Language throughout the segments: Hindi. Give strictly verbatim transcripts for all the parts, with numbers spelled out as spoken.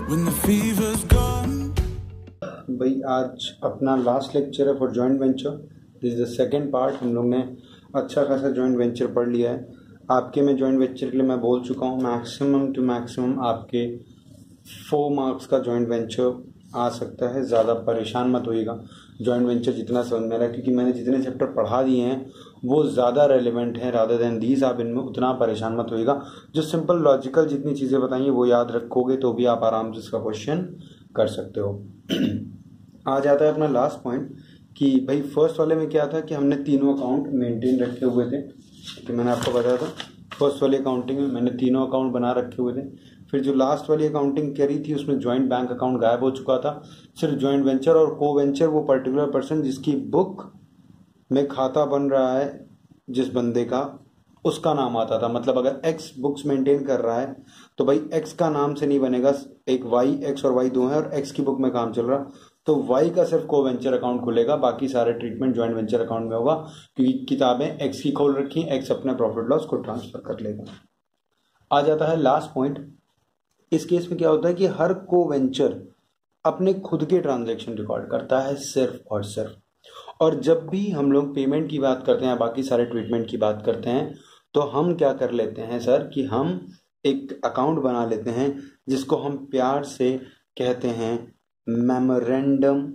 when the fever's gone. भाई आज अपना लास्ट लेक्चर है for joint venture. This is the second part. हम लोग ने अच्छा खासा जॉइंट वेंचर पढ़ लिया है. आपके में जॉइंट वेंचर के लिए मैं बोल चुका हूँ मैक्सिमम टू मैक्सिमम आपके फोर मार्क्स का जॉइंट वेंचर आ सकता है. ज़्यादा परेशान मत होइएगा जॉइंट वेंचर जितना समझ में रहा है, क्योंकि मैंने जितने चैप्टर पढ़ा दिए हैं वो ज़्यादा रेलिवेंट हैं रादर देन दीज. आप इनमें उतना परेशान मत होइएगा. जो सिंपल लॉजिकल जितनी चीज़ें बताइए वो याद रखोगे तो भी आप आराम से इसका क्वेश्चन कर सकते हो. आ जाता है अपना लास्ट पॉइंट कि भाई फर्स्ट वाले में क्या था कि हमने तीनों अकाउंट मेंटेन रखे हुए थे. कि मैंने आपको बताया था फर्स्ट वाली अकाउंटिंग में मैंने तीनों अकाउंट बना रखे हुए थे. फिर जो लास्ट वाली अकाउंटिंग करी थी उसमें जॉइंट बैंक अकाउंट गायब हो चुका था. सिर्फ जॉइंट वेंचर और को वेंचर वो पर्टिकुलर पर्सन जिसकी बुक में खाता बन रहा है जिस बंदे का उसका नाम आता था. मतलब अगर एक्स बुक्स मेंटेन कर रहा है तो भाई एक्स का नाम से नहीं बनेगा. एक वाई, एक्स और वाई दो है और एक्स की बुक में काम चल रहा तो वाई का सिर्फ को वेंचर अकाउंट खुलेगा. बाकी सारे ट्रीटमेंट जॉइंट वेंचर अकाउंट में होगा क्योंकि किताबें एक्स की खोल रखी, एक्स अपने प्रॉफिट लॉस को ट्रांसफर कर लेगा. आ जाता है लास्ट पॉइंट. इस केस में क्या होता है कि हर को वेंचर अपने खुद के ट्रांजैक्शन रिकॉर्ड करता है सिर्फ और सिर्फ. और जब भी हम लोग पेमेंट की बात करते हैं, बाकी सारे ट्रीटमेंट की बात करते हैं, तो हम क्या कर लेते हैं सर कि हम एक अकाउंट बना लेते हैं जिसको हम प्यार से कहते हैं memorandum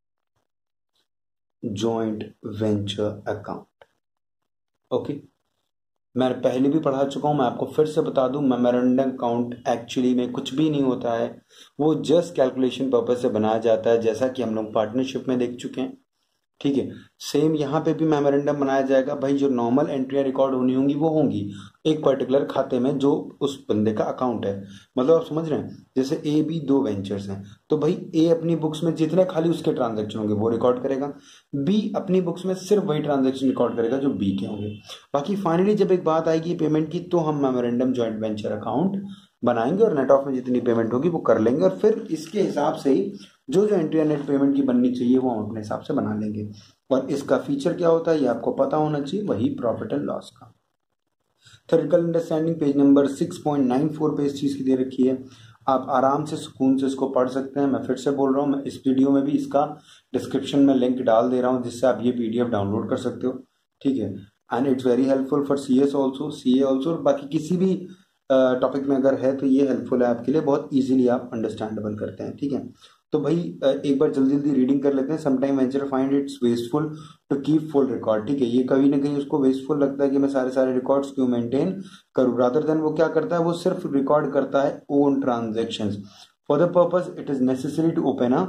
joint venture account. Okay, मैं पहले भी पढ़ा चुका हूं, मैं आपको फिर से बता दूं. मेमोरेंडम अकाउंट एक्चुअली में कुछ भी नहीं होता है. वो जस्ट कैलकुलेशन पर्पज से बनाया जाता है, जैसा कि हम लोग पार्टनरशिप में देख चुके हैं. ठीक है, सेम यहाँ पे भी मेमोरेंडम बनाया जाएगा. भाई जो नॉर्मल एंट्रियां रिकॉर्ड होनी होंगी वो होंगी एक पर्टिकुलर खाते में जो उस बंदे का अकाउंट है. मतलब आप समझ रहे हैं, जैसे ए बी दो वेंचर्स हैं तो भाई ए अपनी बुक्स में जितने खाली उसके ट्रांजैक्शन होंगे वो रिकॉर्ड करेगा. बी अपनी बुक्स में सिर्फ वही ट्रांजैक्शन रिकॉर्ड करेगा जो बी के होंगे. बाकी फाइनली जब एक बात आएगी पेमेंट की तो हम मेमोरेंडम जॉइंट वेंचर अकाउंट बनाएंगे और नेट ऑफ में जितनी पेमेंट होगी वो कर लेंगे. और फिर इसके हिसाब से ही जो जो एंट्री नेट पेमेंट की बननी चाहिए वो हम अपने हिसाब से बना लेंगे. और इसका फीचर क्या होता है ये आपको पता होना चाहिए, वही प्रॉफिट एंड लॉस का. Theoretical understanding page number six point nine four पे इस चीज की दे रखी है. आप आराम से सुकून से इसको पढ़ सकते हैं. मैं फिर से बोल रहा हूँ, मैं इस वीडियो में भी इसका डिस्क्रिप्शन में लिंक डाल दे रहा हूँ जिससे आप ये पीडीएफ डाउनलोड कर सकते हो. ठीक है, and it's very helpful for C S also, C A also. बाकी किसी भी टॉपिक uh, में अगर है तो ये हेल्पफुल है आपके लिए. बहुत इजीली आप अंडरस्टैंडेबल करते हैं. ठीक है, तो भाई एक बार जल्दी जल्दी रीडिंग कर लेते हैं. Sometime venture find it's wasteful to keep full record. ठीक है, ये कभी ना कहीं उसको वेस्टफुल लगता है कि मैं सारे सारे रिकॉर्ड्स क्यों मेंटेन करूं. रादर देन वो क्या करता है, वो सिर्फ रिकॉर्ड करता है own transactions. For the purpose it is necessary to open a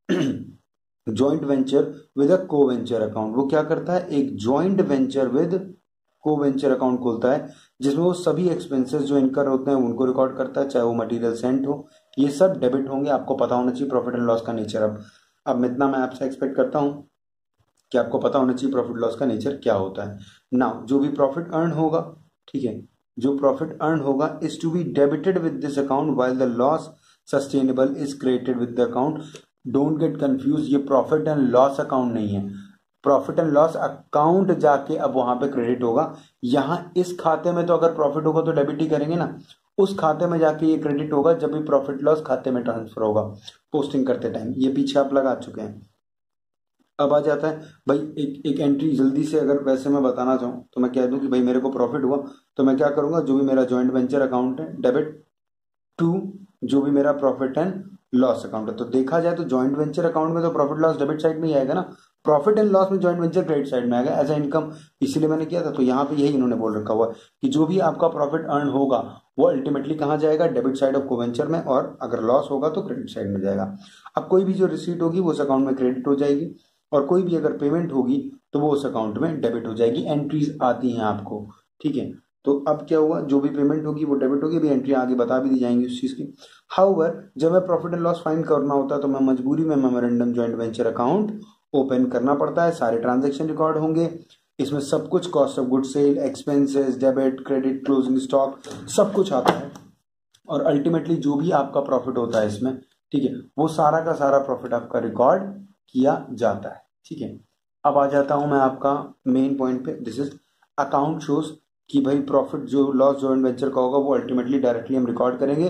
joint venture with a co venture account. वो क्या करता है, एक joint venture with co venture account खोलता है जिसमें वो सभी एक्सपेंसेस जो इनकर होते हैं उनको रिकॉर्ड करता है, चाहे वो मटेरियल सेंट हो. ये सब डेबिट होंगे. आपको पता होना चाहिए प्रॉफिट एंड लॉस का नेचर. अब अब इतना मैं आपसे एक्सपेक्ट करता हूं कि आपको पता होना चाहिए प्रॉफिट लॉस का नेचर क्या होता है. नाउ जो भी प्रॉफिट अर्न होगा, ठीक है, जो प्रॉफिट अर्न होगा is to be debited with this account while the loss sustainable is created with the account. Don't get confuse, ये प्रॉफिट एंड लॉस अकाउंट नहीं है. प्रॉफिट एंड लॉस अकाउंट जाके अब वहां पे क्रेडिट होगा. यहां इस खाते में तो अगर प्रॉफिट होगा तो डेबिट ही करेंगे ना, उस खाते में जाके ये क्रेडिट होगा जब भी प्रॉफिट लॉस खाते में ट्रांसफर होगा पोस्टिंग करते टाइम. ये पीछे आप लगा चुके हैं. अब आ जाता है भाई एक एक एंट्री जल्दी से अगर वैसे मैं बताना चाहूँ तो मैं कह दूं कि भाई मेरे को प्रॉफिट हुआ तो मैं क्या करूंगा, जो भी मेरा जॉइंट वेंचर अकाउंट है डेबिट टू जो भी मेरा प्रॉफिट एंड लॉस अकाउंट है. तो देखा जाए तो जॉइंट वेंचर अकाउंट में तो प्रॉफिट लॉस डेबिट साइड में ही आएगा ना, प्रॉफिट एंड लॉस में जॉइंट वेंचर क्रेडिट साइड में आएगा एज ए इनकम. इसीलिए मैंने किया था. तो यहाँ पे यही इन्होंने बोल रखा हुआ है कि जो भी आपका प्रॉफिट अर्न होगा वो अल्टीमेटली कहाँ जाएगा, डेबिट साइड ऑफ कोवेंचर में, और अगर लॉस होगा तो क्रेडिट साइड में जाएगा. अब कोई भी जो रिसीट होगी वो उस अकाउंट में क्रेडिट हो जाएगी और कोई भी अगर पेमेंट होगी तो वो उस अकाउंट में डेबिट हो जाएगी. एंट्रीज आती हैं आपको. ठीक है, तो अब क्या हुआ, जो भी पेमेंट होगी वो डेबिट होगी. भी एंट्री आगे बता भी दी जाएंगी उस चीज की. हाउएवर जब मैं प्रॉफिट एंड लॉस फाइंड करना होता है तो मैं मजबूरी में memorandum joint venture account open करना पड़ता है. सारे ट्रांजैक्शन रिकॉर्ड होंगे इसमें, सब कुछ cost of good sale, expenses, debit, credit, closing stock सब कुछ आता है. और अल्टीमेटली जो भी आपका प्रॉफिट होता है इसमें, ठीक है, वो सारा का सारा प्रॉफिट आपका रिकॉर्ड किया जाता है. ठीक है, अब आ जाता हूं मैं आपका मेन पॉइंट पे. दिस इज अकाउंट शोज कि भाई प्रॉफिट जो लॉस जॉइंट वेंचर का होगा वो अल्टीमेटली डायरेक्टली हम रिकॉर्ड करेंगे.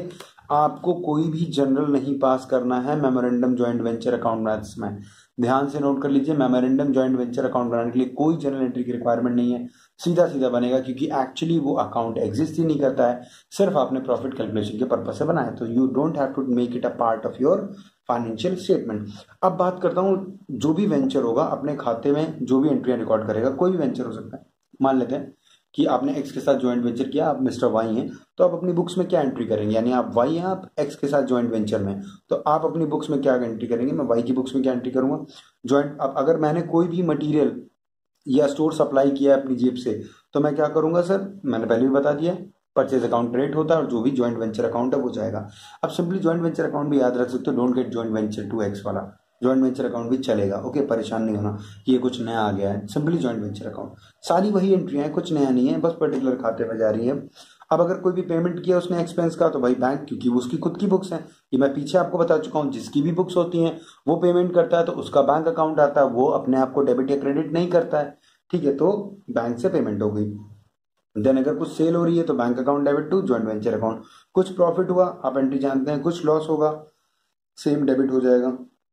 आपको कोई भी जनरल नहीं पास करना है memorandum joint venture account maths में। ध्यान से नोट कर लीजिए, मेमोरेंडम जॉइंट वेंचर अकाउंट बनाने के लिए कोई जनरल एंट्री की रिक्वायरमेंट नहीं है, सीधा सीधा बनेगा, क्योंकि एक्चुअली वो अकाउंट एग्जिस्ट ही नहीं करता है, सिर्फ आपने प्रॉफिट कैलकुलेशन के पर्पज से बनाया, तो you don't have to make it a part of your financial statement. अब बात करता हूँ, जो भी वेंचर होगा अपने खाते में जो भी एंट्रियां रिकॉर्ड करेगा, कोई भी वेंचर हो सकता है। मान लेते हैं कि आपने एक्स के साथ ज्वाइंट वेंचर किया, आप मिस्टर वाई हैं, तो आप अपनी बुक्स में क्या एंट्री करेंगे, यानी आप वाई हैं, आप एक्स के साथ ज्वाइंट वेंचर में, तो आप अपनी बुक्स में क्या एंट्री करेंगे, मैं वाई की बुक्स में क्या एंट्री करूंगा ज्वाइंट। अब अगर मैंने कोई भी मटेरियल या स्टोर सप्लाई किया है अपनी जेब से, तो मैं क्या करूंगा सर, मैंने पहले भी बता दिया, परचेज अकाउंट क्रेडिट होता है और जो भी ज्वाइंट वेंचर अकाउंट है वो जाएगा। अब सिंपली ज्वाइंट वेंचर अकाउंट भी याद रख सकते हो, don't get joint venture to X वाला, ज्वाइंट वेंचर अकाउंट भी चलेगा, ओके, परेशान नहीं होना कि ये कुछ नया आ गया है, सिंपली ज्वाइंट वेंचर अकाउंट, सारी वही एंट्रियां हैं, कुछ नया नहीं है, बस पर्टिकुलर खाते में जा रही है। अब अगर कोई भी पेमेंट किया उसने एक्सपेंस का, तो भाई बैंक, क्योंकि उसकी खुद की बुक्स हैं, ये मैं पीछे आपको बता चुका हूँ, जिसकी भी बुक्स होती हैं वो पेमेंट करता है तो उसका बैंक अकाउंट आता है, वो अपने आप को डेबिट या क्रेडिट नहीं करता है, ठीक है, तो बैंक से पेमेंट हो गई। देन अगर कुछ सेल हो रही है तो bank account debit to joint venture account, कुछ प्रॉफिट हुआ आप एंट्री जानते हैं, कुछ लॉस होगा सेम डेबिट हो जाएगा,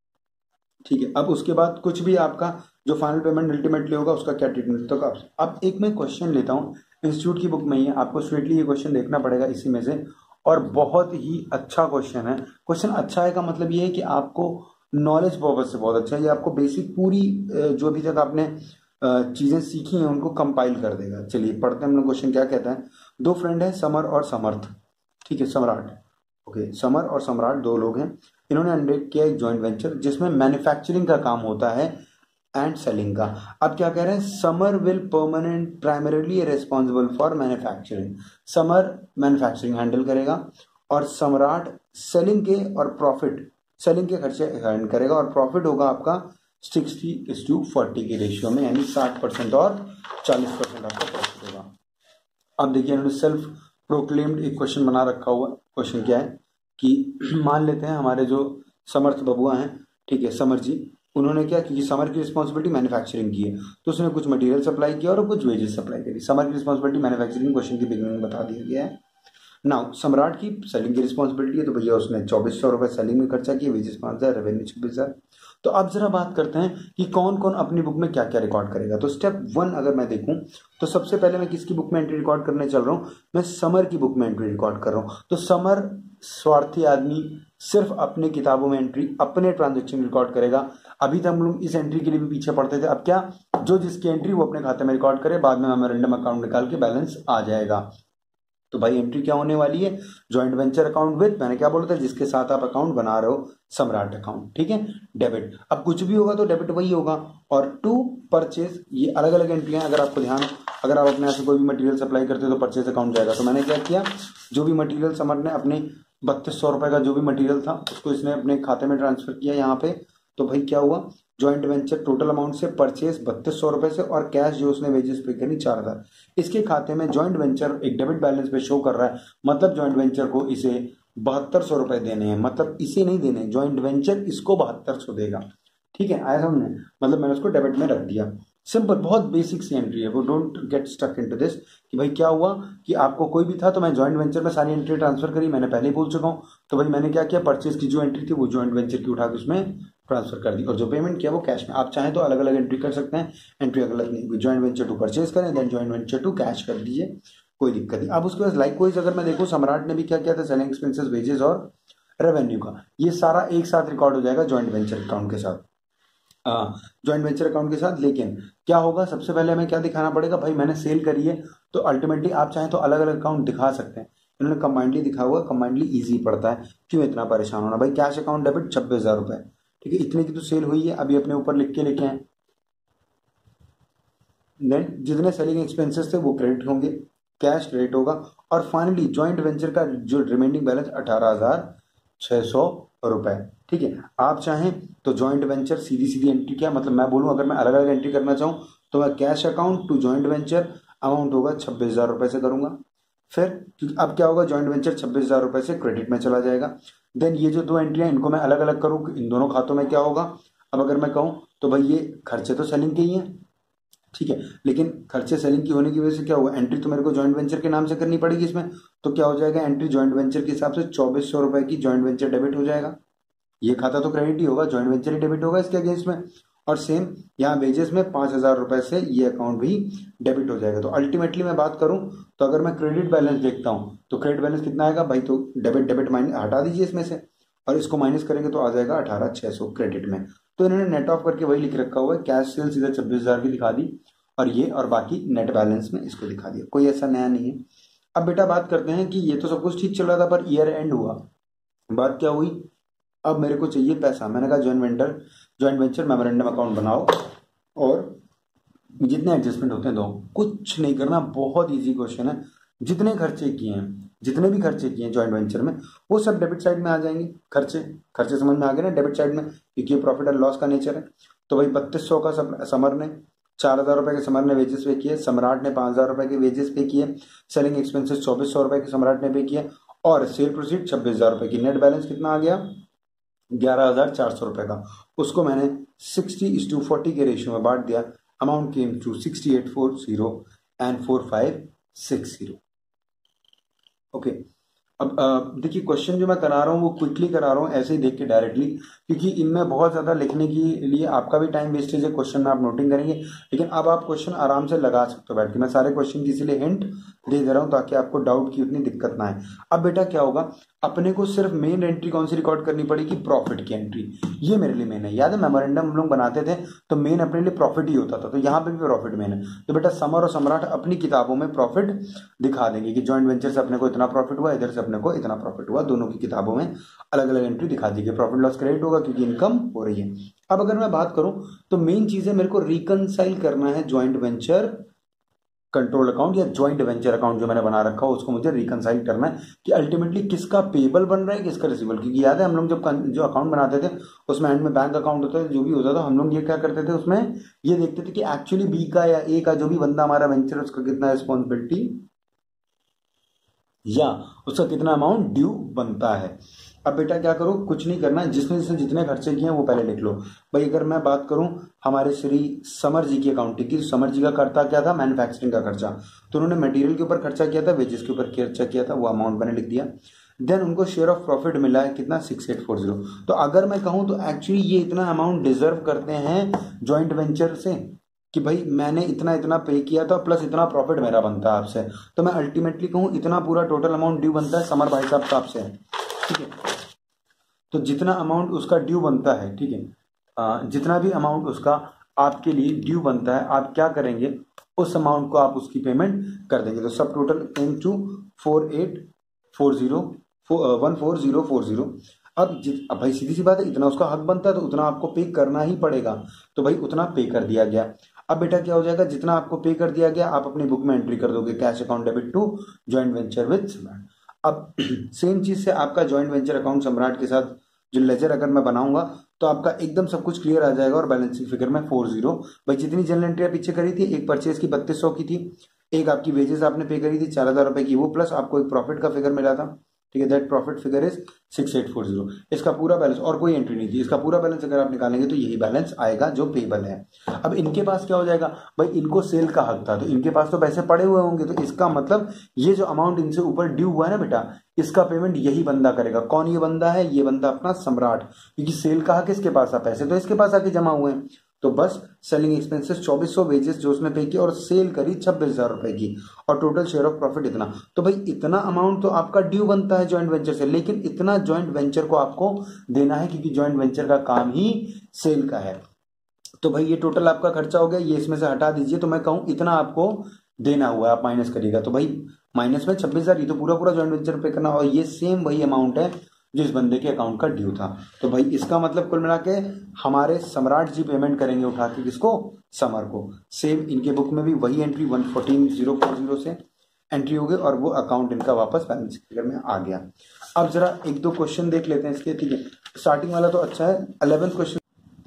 ठीक है। अब उसके बाद कुछ भी आपका जो फाइनल पेमेंट अल्टीमेटली होगा उसका क्या ट्रीटमेंट होगा। अब एक मैं क्वेश्चन लेता हूँ इंस्टीट्यूट की बुक में ही है, आपको स्ट्रेटली ये क्वेश्चन देखना पड़ेगा इसी में से, और बहुत ही अच्छा क्वेश्चन है। क्वेश्चन अच्छा है का मतलब ये है कि आपको नॉलेज पर्पज से बहुत अच्छा है, ये आपको बेसिक पूरी जो अभी तक आपने चीजें सीखी हैं उनको कंपाइल कर देगा। चलिए पढ़ते हैं हम लोग, क्वेश्चन क्या कहता है। दो फ्रेंड है, समर और समर्थ, ठीक है, सम्राट, ओके, समर और सम्राट दो लोग हैं, इन्होंने अंडरटेक किया एक जॉइंट वेंचर जिसमें मैन्युफैक्चरिंग का काम होता है एंड सेलिंग का। अब क्या कह रहे हैं, Samar will permanent primarily responsible for manufacturing, Samar manufacturing handle करेगा और सम्राट सेलिंग के और प्रॉफिट, सेलिंग के खर्चे हैंडल करेगा, और प्रॉफिट होगा आपका सिक्सटी इज टू फोर्टी के रेशियो में, यानी साठ परसेंट और चालीस परसेंट आपका प्रॉफिट होगा। अब देखिए इन्होंने सेल्फ प्रोक्लेम्ड एक क्वेश्चन बना रखा हुआ, क्वेश्चन क्या है कि मान लेते हैं हमारे जो समर्थ बबुआ हैं, ठीक है, समर जी, उन्होंने क्या, क्योंकि समर की रिस्पॉन्सिबिलिटी मैन्युफैक्चरिंग की है तो उसने कुछ मटेरियल सप्लाई किया और कुछ वेजेस सप्लाई करी। समर की रिस्पॉन्सिबिलिटी मैन्युफैक्चरिंग क्वेश्चन की बिगिनिंग में बता दिया गया है। नाउ सम्राट की सेलिंग की रिस्पॉन्सिबिलिटी है, तो भैया उसने चौबीस सौ रुपए सेलिंग में खर्चा किया, वेजेस पाँच हजार, रेवेन्यू छब्बीस हजार। तो अब जरा बात करते हैं कि कौन कौन अपनी बुक में क्या क्या रिकॉर्ड करेगा। तो स्टेप वन अगर मैं देखूं तो सबसे पहले मैं किसकी बुक में एंट्री रिकॉर्ड करने चल रहा हूं, मैं समर की बुक में एंट्री रिकॉर्ड कर रहा हूं। तो समर स्वार्थी आदमी सिर्फ अपने किताबों में एंट्री, अपने ट्रांजेक्शन रिकॉर्ड करेगा। अभी तक हम लोग इस एंट्री के लिए भी पीछे पड़ते थे, अब क्या, जो जिसकी एंट्री वो अपने खाते में रिकॉर्ड करे, बाद में मेमोरेंडम अकाउंट निकाल के बैलेंस आ जाएगा। तो भाई एंट्री क्या होने वाली है, जॉइंट वेंचर अकाउंट विद, मैंने क्या बोला था, जिसके साथ आप अकाउंट बना रहे हो, सम्राट अकाउंट, ठीक है, डेबिट। अब कुछ भी होगा तो डेबिट वही होगा, और टू परचेज, ये अलग अलग एंट्रियां, अगर आपको ध्यान हो, अगर आप अपने यहाँ से कोई भी मटेरियल सप्लाई करते हो तो परचेज अकाउंट जाएगा। तो मैंने क्या किया, जो भी मटेरियल समर ने अपने बत्तीस सौ रुपए का जो भी मटेरियल था उसको इसने अपने खाते में ट्रांसफर किया यहाँ पे, तो भाई क्या हुआ, जॉइंट वेंचर टोटल अमाउंट से परचेज बत्तीस सौ रुपए से, और कैश जो उसने वेजेस पे करी चार हजार, इसके खाते में जॉइंट वेंचर एक डेबिट बैलेंस पे शो कर रहा है, मतलब जॉइंट वेंचर को इसे बहत्तर सौ रुपए देने हैं, मतलब इसे नहीं देने, जॉइंट वेंचर इसको बहत्तर सौ देगा, ठीक है, आया समझ में, मतलब मैंने उसको डेबिट में रख दिया। सिंपल, बहुत बेसिक सी एंट्री है वो, don't get stuck into this कि भाई क्या हुआ कि आपको कोई भी था तो मैं जॉइंट वेंचर में सारी एंट्री ट्रांसफर करी, मैंने पहले ही बोल चुका हूँ। तो भाई मैंने क्या किया, परचेज की जो एंट्री थी वो जॉइंट वेंचर की उठा के उसमें ट्रांसफर कर दी, और जो पेमेंट किया वो कैश में। आप चाहें तो अलग अलग एंट्री कर सकते हैं, एंट्री अलग नहीं, जॉइंट वेंचर टू परचेज करें, then joint venture to cash कर दीजिए, कोई दिक्कत नहीं। अब उसके बाद लाइकवाइज अगर मैं देखूँ, सम्राट ने भी क्या किया था, सेलिंग एक्सपेंसेस, वेजेस और रेवेन्यू का, ये सारा एक साथ रिकॉर्ड हो जाएगा जॉइंट वेंचर अकाउंट के साथ, जॉइंट वेंचर अकाउंट के साथ। लेकिन क्या होगा, सबसे पहले हमें क्या दिखाना पड़ेगा, भाई मैंने सेल करी है, तो अल्टीमेटली आप चाहें तो अलग अलग अकाउंट दिखा सकते हैं, इन्होंने कंबाइंडली दिखा हुआ, कंबाइंडली इजी पड़ता है, क्यों इतना परेशान होना। भाई कैश अकाउंट डेबिट छब्बीस हजार रुपए, ठीक है, इतने की तो सेल हुई है, अभी अपने ऊपर लिख के लिखे हैं, देन जितने सेलिंग एक्सपेंसेस थे वो क्रेडिट होंगे, कैश क्रेडिट होगा, और फाइनली जॉइंट वेंचर का जो रिमेनिंग बैलेंस अठारह हजार छह सौ रुपए, ठीक है। आप चाहें तो जॉइंट वेंचर सीधी सीधी एंट्री, क्या मतलब मैं बोलूं, अगर मैं अलग अलग एंट्री करना चाहूं तो मैं cash account to joint venture amount होगा छब्बीस हजार रुपए से करूंगा, फिर अब क्या होगा, जॉइंट वेंचर छब्बीस हजार रुपए से क्रेडिट में चला जाएगा। देन ये जो दो एंट्रियां इनको मैं अलग अलग करूं, इन दोनों खातों में क्या होगा, अब अगर मैं कहूं तो भाई ये खर्चे तो सेलिंग के ही हैं, ठीक है, लेकिन खर्चे सेलिंग की होने की वजह से क्या हुआ, एंट्री तो मेरे को जॉइंट वेंचर के नाम से करनी पड़ेगी इसमें, तो क्या हो जाएगा, एंट्री ज्वाइंट वेंचर के हिसाब से चौबीस सौ रुपए की ज्वाइंट वेंचर डेबिट हो जाएगा। ये खाता तो क्रेडिट ही होगा, ज्वाइंट वेंचर ही डेबिट होगा इसके अगेंस्ट में। और सेम यहाँ वेजेस में पांच हजार रुपए से ये अकाउंट भी डेबिट हो जाएगा। तो अल्टीमेटली मैं बात करूं तो अगर मैं क्रेडिट बैलेंस देखता हूं तो क्रेडिट बैलेंस कितना आएगा भाई, तो डेबिट डेबिट माइनस हटा दीजिए इसमें से, और इसको माइनस करेंगे तो आ जाएगा अठारह छह सौ क्रेडिट में। तो इन्होंने नेट ऑफ करके वही लिख रखा हुआ है, कैश सेल सीधा छब्बीस हजार की दिखा दी, और ये और बाकी नेट बैलेंस में इसको दिखा दिया, कोई ऐसा नया नहीं है। अब बेटा बात करते हैं कि ये तो सब कुछ ठीक चल रहा था, पर ईयर एंड हुआ, बात क्या हुई, अब मेरे को चाहिए पैसा। मैंने कहा joint venture joint venture memorandum account बनाओ और जितने एडजस्टमेंट होते हैं दो। कुछ नहीं करना, बहुत इजी क्वेश्चन है। जितने खर्चे किए हैं, जितने भी खर्चे किए हैं ज्वाइंट वेंचर में, वो सब डेबिट साइड में आ जाएंगे। खर्चे खर्चे समझ में आ गए ना डेबिट साइड में, क्योंकि ये प्रॉफिट एंड लॉस का नेचर है। तो भाई बत्तीस सौ का समर ने, चार हजार रुपए के समर ने वेजेस पे किए, सम्राट ने पांच हजार रुपए के वेजेस पे किए, सेलिंग एक्सपेंसेस चौबीस सौ रुपए के सम्राट ने पे किए, और सेल प्रोसीड छब्बीस हजार रुपए की। नेट बैलेंस कितना आ गया, ग्यारह हजार चार सौ रुपए का। उसको मैंने सिक्सटी इज टू फोर्टी के रेशियो में बांट दिया। Amount came to sixty eight four zero and four five six zero. Okay, अब देखिए क्वेश्चन जो मैं करा रहा हूँ वो क्विकली करा रहा हूँ, ऐसे ही देख के डायरेक्टली, क्योंकि इनमें बहुत ज्यादा लिखने के लिए आपका भी टाइम वेस्टेज है। क्वेश्चन में आप नोटिंग करेंगे, लेकिन अब आप क्वेश्चन आराम से लगा सकते हो बैठ के। मैं सारे क्वेश्चन की इसीलिए हिंट दे दे रहा हूँ ताकि आपको डाउट की उतनी दिक्कत ना है। अब बेटा क्या होगा, अपने को सिर्फ मेन एंट्री कौन सी रिकॉर्ड करनी पड़ेगी, प्रॉफिट की एंट्री। ये मेरे लिए मेन है। याद है मेमोरेंडम हम लोग बनाते थे तो मेन अपने लिए प्रॉफिट ही होता था, तो यहाँ पे भी प्रॉफिट मेन है। तो बेटा समर और सम्राट अपनी किताबों में प्रॉफिट दिखा देंगे कि ज्वाइंट वेंचर से अपने को इतना प्रॉफिट हुआ, इधर से अपने को इतना प्रॉफिट हुआ। दोनों की किताबों में अलग अलग एंट्री दिखा दी गई। प्रॉफिट लॉस क्रेडिट होगा क्योंकि इनकम हो रही है। अब अगर मैं बात करूं तो मेन चीज है, मेरे को रिकंसाइल करना है ज्वाइंट वेंचर कंट्रोल अकाउंट या ज्वाइंट वेंचर अकाउंट जो मैंने बना रखा हो उसको मुझे रिकंसाइल करना है कि अल्टीमेटली किसका पेबल बन रहा है, किसका रिसीवेबल। क्योंकि याद है हम लोग जब जो अकाउंट बनाते थे उसमें एंड में बैंक अकाउंट होता है, जो भी होता था हम लोग ये क्या करते थे, उसमें ये देखते थे कि एक्चुअली बी का या ए का जो भी बंदा हमारा वेंचर उसका कितना रिस्पॉन्सिबिलिटी या उसका कितना अमाउंट ड्यू बनता है। अब बेटा क्या करो, कुछ नहीं करना, जिसने जिसने जितने खर्चे किए हैं वो पहले लिख लो। भाई अगर मैं बात करूं हमारे श्री समर जी की अकाउंटिंग की, समर जी का खर्चा क्या था, मैन्युफैक्चरिंग का खर्चा, तो उन्होंने मटेरियल के ऊपर खर्चा किया था, वेजेस के ऊपर खर्चा किया था, वो अमाउंट मैंने लिख दिया। देन उनको शेयर ऑफ प्रॉफिट मिला है कितना, सिक्स एट फोर जीरो। तो अगर मैं कहूं तो एक्चुअली ये इतना अमाउंट डिजर्व करते हैं ज्वाइंट वेंचर से कि भाई मैंने इतना इतना पे किया था प्लस इतना प्रॉफिट मेरा बनता है आपसे, तो मैं अल्टीमेटली कहूं इतना पूरा टोटल अमाउंट ड्यू बनता है समर भाई साहब का आपसे, ठीक है। तो जितना अमाउंट उसका ड्यू बनता है, ठीक है, जितना भी अमाउंट उसका आपके लिए ड्यू बनता है, आप क्या करेंगे, उस अमाउंट को आप उसकी पेमेंट कर देंगे। तो सब total M to four eight four zero one four zero four zero. अब जित अब भाई सीधी सी बात है, इतना उसका हक बनता है तो उतना आपको पे करना ही पड़ेगा, तो भाई उतना पे कर दिया गया। अब बेटा क्या हो जाएगा, जितना आपको पे कर दिया गया आप अपनी बुक में एंट्री कर दोगे, cash account debit to joint venture with Samrat. अब सेम चीज से आपका ज्वाइंट वेंचर अकाउंट सम्राट के साथ जो लेजर अगर मैं बनाऊंगा तो आपका एकदम सब कुछ क्लियर आ जाएगा। और बैलेंसिंग फिगर में फोर जीरो, भाई जितनी जनरल एंट्रियां पीछे करी थी, एक परचेज की बत्तीस सौ की थी, एक आपकी वेजेस आपने पे करी थी चार हजार रुपए की, वो प्लस आपको एक प्रॉफिट का फिगर मिला था, ठीक है, that profit figure is six eight four zero. इसका पूरा बैलेंस और कोई एंट्री नहीं थी, इसका पूरा बैलेंस अगर आप निकालेंगे तो यही बैलेंस आएगा जो पेबल है। अब इनके पास क्या हो जाएगा, भाई इनको सेल का हक था तो इनके पास तो पैसे पड़े हुए होंगे, तो इसका मतलब ये जो अमाउंट इनसे ऊपर ड्यू हुआ है ना बेटा, इसका पेमेंट यही बंदा करेगा। कौन ये बंदा है, ये बंदा अपना सम्राट, क्योंकि सेल का हक इसके पास है, पैसे तो इसके पास आके जमा हुए हैं। तो बस सेलिंग एक्सपेंसेस चौबीस सौ, वेजेस जो उसने पे की और सेल करी छब्बीस हजार रुपए की, और टोटल शेयर ऑफ प्रॉफिट इतना। तो भाई इतना अमाउंट तो आपका ड्यू बनता है ज्वाइंट वेंचर से, लेकिन इतना ज्वाइंट वेंचर को आपको देना है क्योंकि ज्वाइंट वेंचर का काम ही सेल का है। तो भाई ये टोटल आपका खर्चा हो गया, ये इसमें से हटा दीजिए, तो मैं कहूं इतना आपको देना हुआ है, आप माइनस करिएगा। तो भाई माइनस में छब्बीस हजार, ये तो पूरा पूरा ज्वाइंट वेंचर पे करना, और ये सेम वही अमाउंट है जिस बंदे के अकाउंट का ड्यू था। तो भाई इसका मतलब कुल मिला के हमारे सम्राट जी पेमेंट करेंगे उठा के किसको, समर को। सेम इनके बुक में भी वही entry one fourteen zero four zero से एंट्री हो गई और वो अकाउंट इनका वापस बैलेंस फिगर में आ गया। अब जरा एक दो क्वेश्चन देख लेते हैं इसके, ठीक है। स्टार्टिंग वाला तो अच्छा है, इलेवेंथ क्वेश्चन,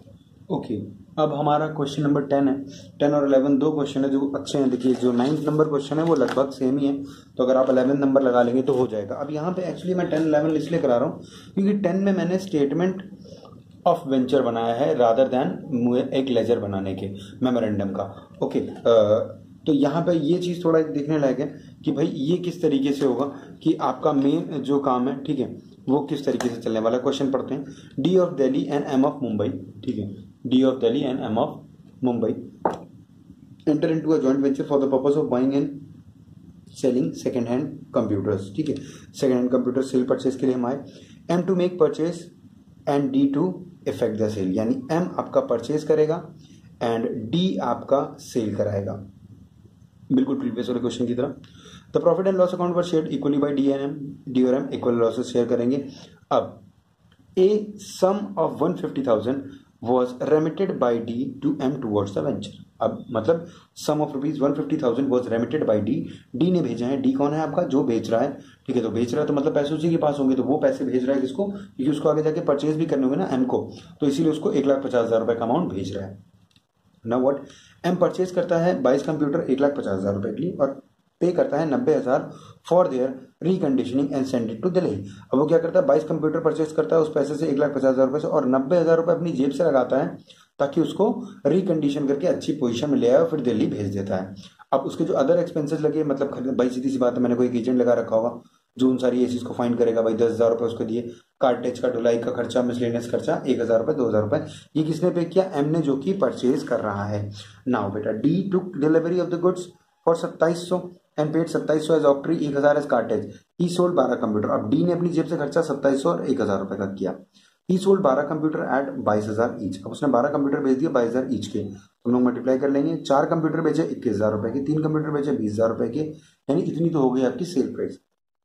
ओके okay, अब हमारा क्वेश्चन नंबर टेन है। टेन और इलेवन दो क्वेश्चन है जो अच्छे हैं। देखिए जो नाइन्थ नंबर क्वेश्चन है वो लगभग सेम ही है, तो अगर आप इलेवन नंबर लगा लेंगे तो हो जाएगा। अब यहाँ पे एक्चुअली मैं टेन इलेवन इसलिए करा रहा हूँ क्योंकि टेन में मैंने स्टेटमेंट ऑफ वेंचर बनाया है रादर दैन एक लेजर बनाने के मेमोरेंडम का। ओके okay, तो यहाँ पे ये चीज़ थोड़ा देखने लायक है कि भाई ये किस तरीके से होगा कि आपका मेन जो काम है, ठीक है, वो किस तरीके से चलने वाला। क्वेश्चन पढ़ते हैं। D of Delhi and M of Mumbai, ठीक है, D of Delhi and M of Mumbai enter into a joint venture for the purpose of buying and selling second hand computers, ठीक है, second hand computer sale purchase के लिए हम आए। M to make purchase and D to effect the sale, यानी एम आपका परचेज करेगा एंड डी आपका सेल कराएगा, बिल्कुल प्रीवियस वाले क्वेश्चन की तरह। The profit and loss account पर share equally by D and M, D और एम इक्वल लॉसेस शेयर करेंगे। अब a sum of one fifty thousand was remitted by D to M towards the venture. अब मतलब sum of rupees one fifty thousand was remitted by D, D ने भेजा है। डी कौन है आपका? जो बेच रहा है, ठीक है, तो बेच रहा है तो मतलब पैसे उसी के पास होंगे, तो वो पैसे भेज रहा है किसको? क्योंकि उसको आगे जाके परचेज भी करने होंगे ना एम को, तो इसीलिए उसको एक लाख पचास हजार रुपए का अमाउंट भेज रहा है। नाउ व्हाट, एम परचेज करता है बाईस कंप्यूटर एक लाख पचास हजार रुपए के लिए और पे करता है नब्बे हजार for their reconditioning and send it to Delhi. अब वो क्या करता है? बाईस कंप्यूटर परचेज करता है उस पैसे से, एक लाख पचास हजार रुपए से, और नब्बे हजार रुपए अपनी जेब से लगाता है ताकि उसको रिकंडीशन करके अच्छी पोजीशन में ले आए और फिर दिल्ली भेज देता है। अब उसके जो अदर एक्सपेंसेस लगे, मतलब भाई सीधी सी बात है, मैंने कोई एजेंट लगा रखा होगा जो उन सारी एसीज को फाइंड करेगा, भाई दस हजार रुपए उसको दिए, कार्टेज का ढुलाई का खर्चा, मिसलेनियस खर्चा एक हजार रुपए, दो हजार रुपए, ये किसने पे किया? एम ने, जो कि परचेज कर रहा है। नाउ बेटा, D took delivery of the goods for सत्ताईस सौ एंड पेड सत्ताईस सौ एज ऑक्ट्री, एक हजार एज कार्टेज। ही सोल्ड बारह कंप्यूटर। अब डी ने अपनी जेब से खर्चा सत्ताईस सौ और एक हजार रुपए का किया। ही सोल्ड बारह कंप्यूटर एट बाईस हजार ईच। अब उसने बारह कंप्यूटर बेच दिया बाईस हजार ईच के, तुम लोग मल्टीप्लाई कर लेंगे। चार कंप्यूटर बेचे इक्कीस हजार रुपए के, तीन कंप्यूटर बेचे बीस हजार रुपए के, यानी इतनी तो हो गई आपकी sale price.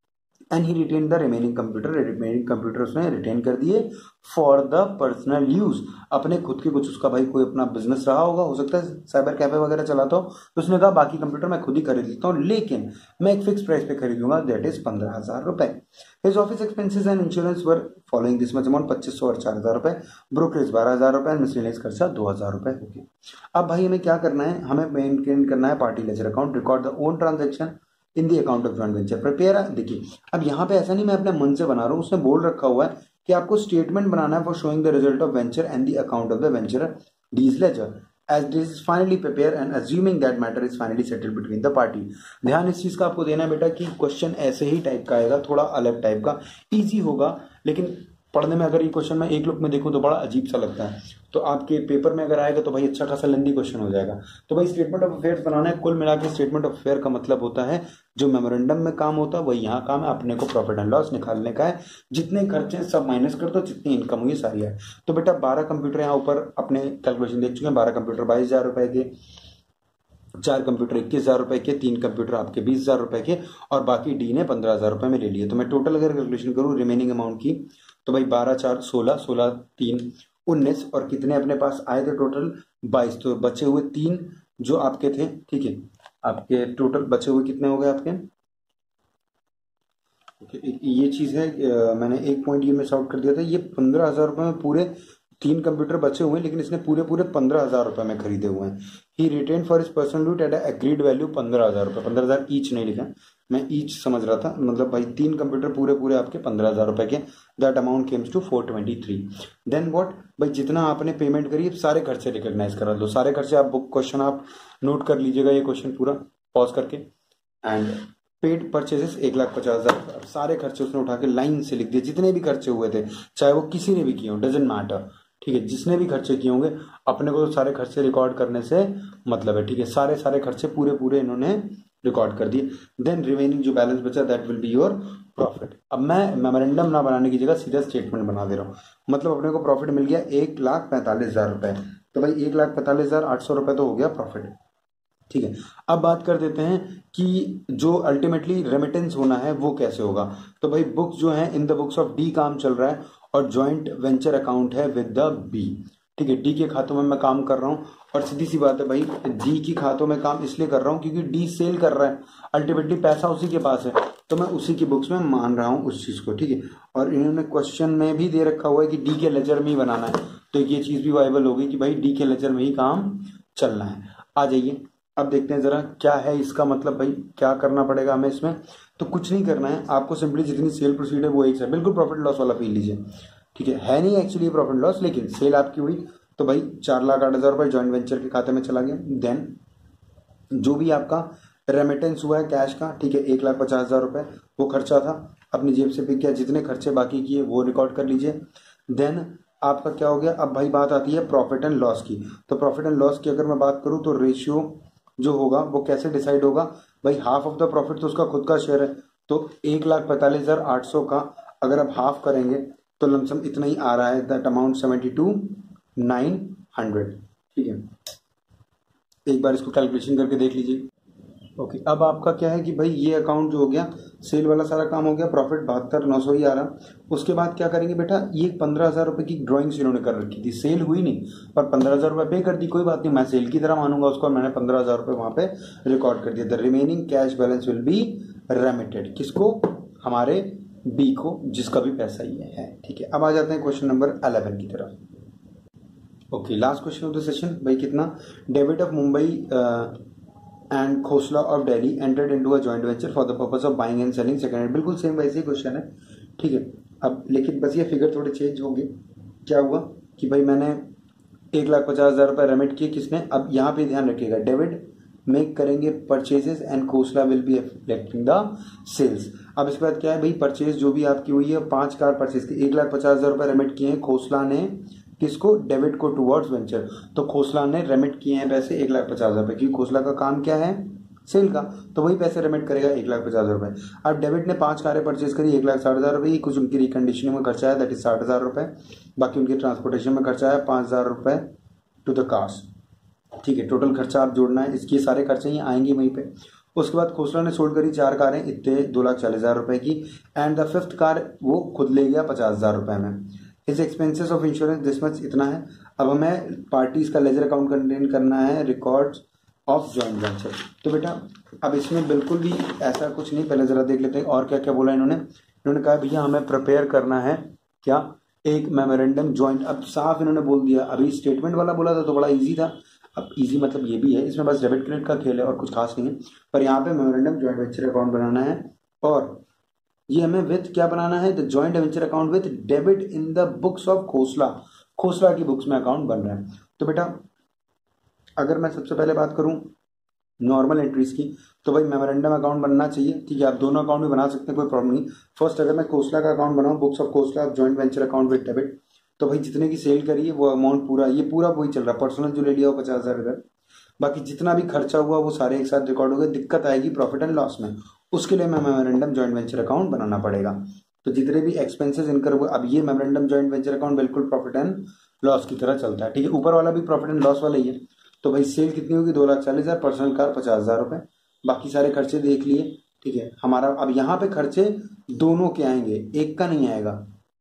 And he retained the remaining computer, remaining computer उसने रिटेन कर दिए फॉर द पर्सनल यूज, अपने खुद के कुछ, उसका भाई कोई अपना बिजनेस रहा होगा, हो सकता है साइबर कैफे वगैरह चलाता हो, तो उसने कहा बाकी कंप्यूटर मैं खुद ही खरीद लेता हूँ, लेकिन मैं एक फिक्स प्राइस पे खरीदूंगा, दैट इज पंद्रह हजार रुपए। His office expenses and insurance were following this much amount, पच्चीस सौ और चार हजार रुपए, ब्रोकरेज बारह हजार रुपए, मिसलेनियस खर्चा दो हजार रुपए हो गए। अब भाई हमें क्या करना है? हमें मेंटेन करना है party ledger account, record the own transaction in the account of joint venture, prepare. देखिए अब यहाँ पे ऐसा नहीं मैं अपने मन से बना रहा हूँ, उसने बोल रखा हुआ है कि आपको स्टेटमेंट बनाना है for showing the result of venture and the account of the venture D's ledger as this is finally prepare and assuming that matter is finally settled between the party. ध्यान इस चीज का आपको देना है बेटा कि क्वेश्चन ऐसे ही टाइप का आएगा, थोड़ा अलग टाइप का, इजी होगा, लेकिन पढ़ने में अगर ये क्वेश्चन मैं एक लुक में देखूं तो बड़ा अजीब सा लगता है, तो आपके पेपर में अगर आएगा तो भाई अच्छा खासा लेंदी क्वेश्चन हो जाएगा। तो भाई स्टेटमेंट ऑफ अफेयर्स बनाना है, कुल मिला के स्टेटमेंट ऑफ अफेयर का मतलब होता है जो मेमोरेंडम में काम होता है वही यहाँ काम है, अपने को प्रॉफिट एंड लॉस निकालने का है, जितने खर्चे सब माइनस कर दो, जितनी इनकम हुई सारी है। तो बेटा बारह कंप्यूटर यहाँ ऊपर अपने कैलकुलेशन देख चुके हैं, बारह कंप्यूटर बाईस हजार रुपए के, चार कंप्यूटर इक्कीस हजार रुपए के, तीन कंप्यूटर आपके बीस हजार रुपए के, और बाकी डी ने पंद्रह हजार रुपए में ले लिए। तो मैं टोटल अगर कैलकुलेशन करूँ रिमेनिंग अमाउंट की, तो भाई बारह चार सोलह, सोलह तीन उन्नीस, और कितने अपने पास आए थे टोटल? बाईस। तो बचे हुए तीन जो आपके थे, ठीक है, आपके टोटल बचे हुए कितने हो गए आपके? ओके, ये चीज है, मैंने एक पॉइंट ये मिस आउट कर दिया था, ये पंद्रह हजार रुपए में पूरे तीन कंप्यूटर बचे हुए हैं, लेकिन इसने पूरे पूरे पंद्रह हजार रुपए में खरीदे हुए हैं। He retain for his personal use at agreed value पंद्रह हजार रुपए, पंद्रह हजार ईच नहीं लिखा, मैं ईच समझ रहा था, मतलब भाई तीन कंप्यूटर पूरे पूरे आपके पंद्रह हजार रुपए के, that amount comes to four twenty three. Then what, भाई जितना आपने पेमेंट करी सारे खर्चे रिकॉग्नाइज करा दो, सारे खर्चे आप बुक क्वेश्चन आप नोट कर लीजिएगा, ये क्वेश्चन पूरा पॉज करके। एंड पेड परचेजेस एक लाख पचास हजार, सारे खर्चे उसने उठा के लाइन से लिख दिए, जितने भी खर्चे हुए थे, चाहे वो किसी ने भी किए हो, डजेंट मैटर, ठीक है, जिसने भी खर्चे किए होंगे, अपने को तो सारे खर्चे रिकॉर्ड करने से मतलब है, ठीक है, सारे सारे खर्चे पूरे पूरे इन्होंने रिकॉर्ड कर दिए। देन रिमेनिंग जो बैलेंस बचा that will be your profit. अब मैं मेमोरेंडम ना बनाने की जगह सीधा स्टेटमेंट बना दे रहा हूँ, मतलब अपने को प्रॉफिट मिल गया एक लाख पैंतालीस हजार रुपए, तो भाई एक लाख पैंतालीस हजार आठ सौ रुपए तो हो गया प्रॉफिट, ठीक है। अब बात कर देते हैं कि जो अल्टीमेटली रेमिटेंस होना है वो कैसे होगा। तो भाई बुक्स जो है, in the books of D काम चल रहा है और ज्वाइंट वेंचर अकाउंट है विद द बी, ठीक है, डी के खातों में मैं काम कर रहा हूँ, और सीधी सी बात है भाई डी की खातों में काम इसलिए कर रहा हूँ क्योंकि डी सेल कर रहा है, अल्टीमेटली पैसा उसी के पास है, तो मैं उसी की बुक्स में मान रहा हूँ उस चीज को, ठीक है। और इन्होंने क्वेश्चन में भी दे रखा हुआ है कि डी के लेजर में ही बनाना है, तो ये चीज भी वाइबल होगी कि भाई डी के लेजर में ही काम चलना है। आ जाइए अब देखते हैं जरा क्या है इसका मतलब, भाई क्या करना पड़ेगा हमें इसमें। तो कुछ नहीं करना है आपको, सिंपली जितनी सेल प्रोसीड है वो एक है, बिल्कुल प्रॉफिट लॉस वाला फील लीजिए, ठीक है, है नहीं एक्चुअली प्रॉफिट लॉस, लेकिन सेल आपकी हुई, तो भाई चार लाख आठ हजार रुपए ज्वाइंट वेंचर के खाते में चला गया। देन जो भी आपका रेमिटेंस हुआ है कैश का, ठीक है, एक लाख पचास हज़ार रुपये वो खर्चा था, अपनी जेब से पिक किया, जितने खर्चे बाकी किए वो रिकॉर्ड कर लीजिए। देन आपका क्या हो गया, अब भाई बात आती है प्रॉफिट एंड लॉस की। तो प्रॉफिट एंड लॉस की अगर मैं बात करूं तो रेशियो जो होगा वो कैसे डिसाइड होगा, भाई हाफ ऑफ द प्रॉफिट तो उसका खुद का शेयर है, तो एक लाख पैंतालीस हजार आठ सौ का अगर आप हाफ करेंगे तो लमसम इतना ही आ रहा है, that amount seventy two nine hundred. ठीक है, एक बार इसको कैलकुलेशन करके देख लीजिए। ओके okay, अब आपका क्या है कि भाई ये अकाउंट जो हो गया, सेल वाला सारा काम हो गया, प्रॉफिट बहत्तर नौ सौ ही आ रहा। उसके बाद क्या करेंगे बेटा, ये पंद्रह हजार रुपए की ड्राइंग्स इन्होंने कर रखी थी, सेल हुई नहीं पर पंद्रह हजार रुपए पे कर दी, कोई बात नहीं, मैं सेल की तरह मानूंगा उसको, मैंने पंद्रह हजार रुपए वहां पे रिकॉर्ड कर दिया। The remaining cash balance will be remitted, किसको, हमारे बी को, जिसका भी पैसा ये है। ठीक है, अब आ जाते हैं क्वेश्चन नंबर इलेवन की तरफ। Okay, last question of the session, भाई कितना, debit of Mumbai and Khosla of Delhi entered into a joint venture for the purpose of buying and selling second hand. बिल्कुल सेम वैसे ही क्वेश्चन है। ठीक है, अब लेकिन बस ये फिगर थोड़े चेंज होंगे। क्या हुआ कि भाई मैंने एक लाख पचास हजार रुपए रेमिट किए, किसने, अब यहाँ पे ध्यान रखिएगा, डेबिट मेक करेंगे purchases and Khosla will be reflecting the sales. अब इसके बाद क्या है भाई, परचेज जो भी आपकी हुई है, पांच कार परचेज की, एक लाख पचास हजार रुपए रेमिट किए हैं खोसला ने, किसको, डेबिट को टुवर्ड्स वेंचर। तो खोसला ने रेमिट किए हैं पैसे एक लाख पचास हजार रुपए, क्योंकि खोसला का काम क्या है, सेल का, तो वही पैसे रेमिट करेगा एक लाख पचास हजार रुपए। अब डेबिट ने पांच कारें परचेज करी, एक लाख साठ हजार रुपए, कुछ उनकी रिकंडीशनिंग में खर्चा है, दैट इज साठ हजार रुपए, बाकी उनके ट्रांसपोर्टेशन में खर्चा है पांच हजार रुपए टू द कास्ट। ठीक है, टोटल खर्चा आप जोड़ना है, इसके सारे खर्चे ही आएंगे वहीं पे। उसके बाद खोसला ने सोल्ड करी चार कारें, इतने दो लाख चालीस हजार रुपए की, एंड द फिफ्थ कार वो खुद ले गया पचास हजार रुपए में। इस expenses of insurance this much, इतना है। अब हमें पार्टीज का लेजर अकाउंट कंटेन करना है, रिकॉर्ड्स ऑफ जॉइंट वेंचर। तो बेटा अब इसमें बिल्कुल भी ऐसा कुछ नहीं, पहले जरा देख लेते हैं और क्या क्या बोला इन्होंने। इन्होंने कहा भैया हमें प्रिपेयर करना है क्या, एक मेमोरेंडम जॉइंट। अब साफ इन्होंने बोल दिया, अभी स्टेटमेंट वाला बोला था तो बड़ा इजी था, अब इजी मतलब ये भी है, इसमें बस डेबिट क्रेडिट का खेल है और कुछ खास नहीं है, पर यहाँ पे मेमोरेंडम जॉइंट वेंचर अकाउंट बनाना है, और ये हमें विथ क्या बनाना है, the joint venture account with debit in the books of Khosla, Khosla की बुक्स में अकाउंट बन रहा है। तो बेटा अगर मैं सबसे पहले बात करूं नॉर्मल एंट्रीज की, तो भाई मेमोरेंडम अकाउंट बनना चाहिए। ठीक है, आप दोनों अकाउंट भी बना सकते हैं, कोई प्रॉब्लम नहीं। फर्स्ट अगर मैं खोसला का अकाउंट बनाऊं, books of Khosla joint venture account with debit, तो भाई जितने की सेल करी है वो अमाउंट पूरा, ये पूरा वही चल रहा है, पर्सनल जो ले लिया वो पचास हजार इधर, बाकी जितना भी खर्चा हुआ वो सारे एक साथ रिकॉर्ड हो गए। दिक्कत आएगी प्रॉफिट एंड लॉस में, उसके लिए मैं मेमोरेंडम जॉइंट वेंचर अकाउंट बनाना पड़ेगा। तो जितने भी एक्सपेंसेस इनकर हुए, अब ये मेमोरेंडम जॉइंट वेंचर अकाउंट बिल्कुल प्रॉफिट एंड लॉस की तरह चलता है। ठीक है, ऊपर वाला भी प्रॉफिट एंड लॉस वाला ही है। तो भाई सेल कितनी होगी, दो लाख चालीस हजार, पर्सनल कार पचास हजार रुपए, बाकी सारे खर्चे देख लिए। ठीक है, हमारा अब यहाँ पे खर्चे दोनों के आएंगे, एक का नहीं आएगा।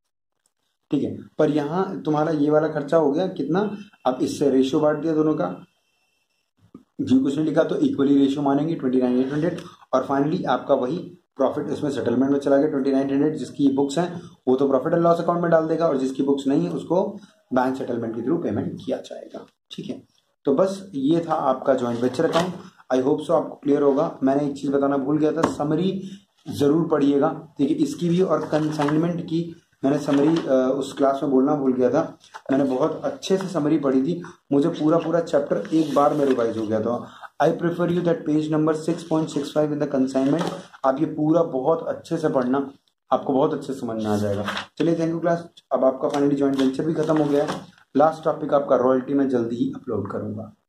ठीक है, पर यहाँ तुम्हारा ये वाला खर्चा हो गया कितना, अब इससे रेशियो बांट दिया दोनों का, जी कुछ नहीं लिखा तो इक्वली रेशियो मानेंगे ट्वेंटी नाइन एट हंड्रेड, और फाइनली आपका वही प्रॉफिट इसमें सेटलमेंट में चला गया ट्वेंटी नाइन हंड्रेड। जिसकी बुक्स हैं वो तो प्रॉफिट एंड लॉस अकाउंट में डाल देगा, और जिसकी बुक्स नहीं है उसको बैंक सेटलमेंट के थ्रू पेमेंट किया जाएगा। ठीक है, तो बस ये था आपका joint venture account. I hope so आपको क्लियर होगा। मैंने एक चीज बताना भूल गया था, समरी जरूर पढ़िएगा। ठीक है, इसकी भी और कंसाइनमेंट की मैंने समरी उस क्लास में बोलना भूल गया था, मैंने बहुत अच्छे से समरी पढ़ी थी, मुझे पूरा पूरा चैप्टर एक बार में रिवाइज हो गया था। I prefer you that page number six point six five in the consignment, आप ये पूरा बहुत अच्छे से पढ़ना, आपको बहुत अच्छे समझ में आ जाएगा। चलिए थैंक यू क्लास। अब आपका फाइनली जॉइंट वेंचर भी खत्म हो गया है। लास्ट टॉपिक आपका रॉयल्टी में जल्दी ही अपलोड करूंगा।